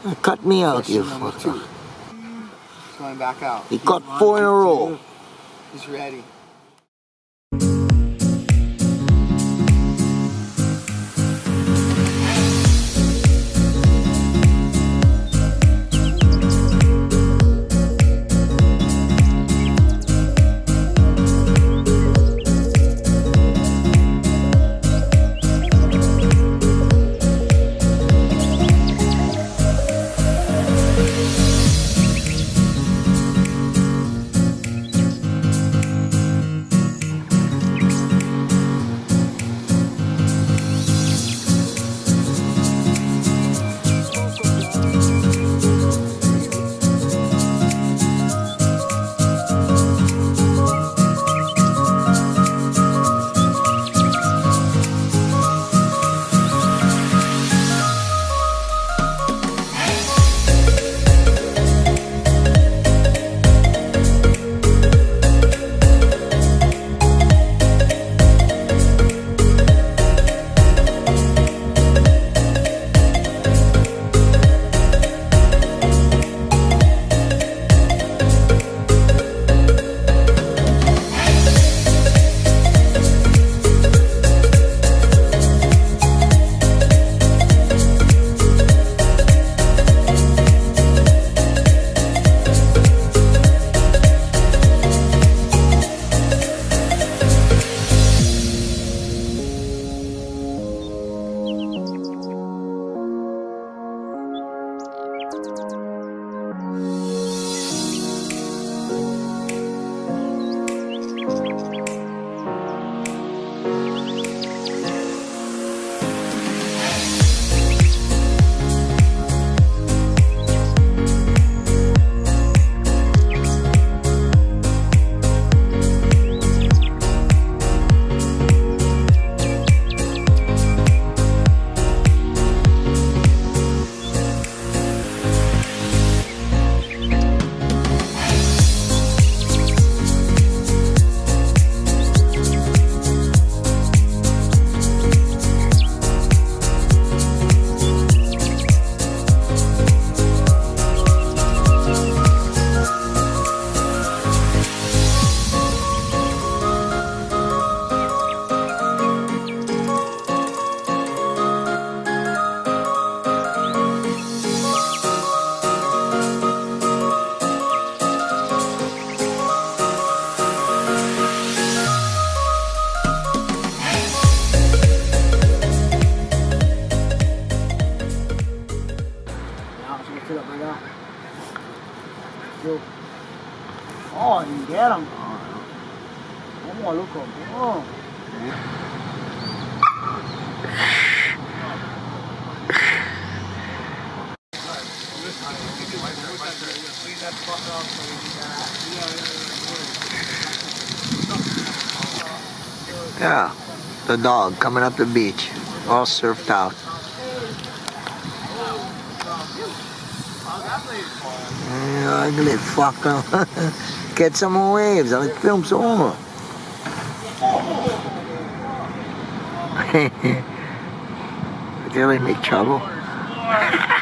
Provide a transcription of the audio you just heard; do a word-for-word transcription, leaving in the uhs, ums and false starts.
Cut me out, Question you number fucker. two. He's going back out. He caught four in a row. He's ready. Oh, you get him. One more look up. Oh. Yeah, the dog coming up the beach, all surfed out. Yeah, ugly fucker. Get some more waves, I'll film some more. Did they make trouble?